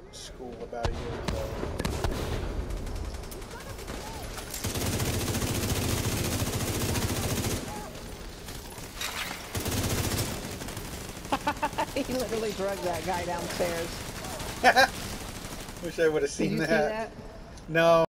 school about a year ago. He literally drugged that guy downstairs. Wish I would have seen Did you that. see that? No.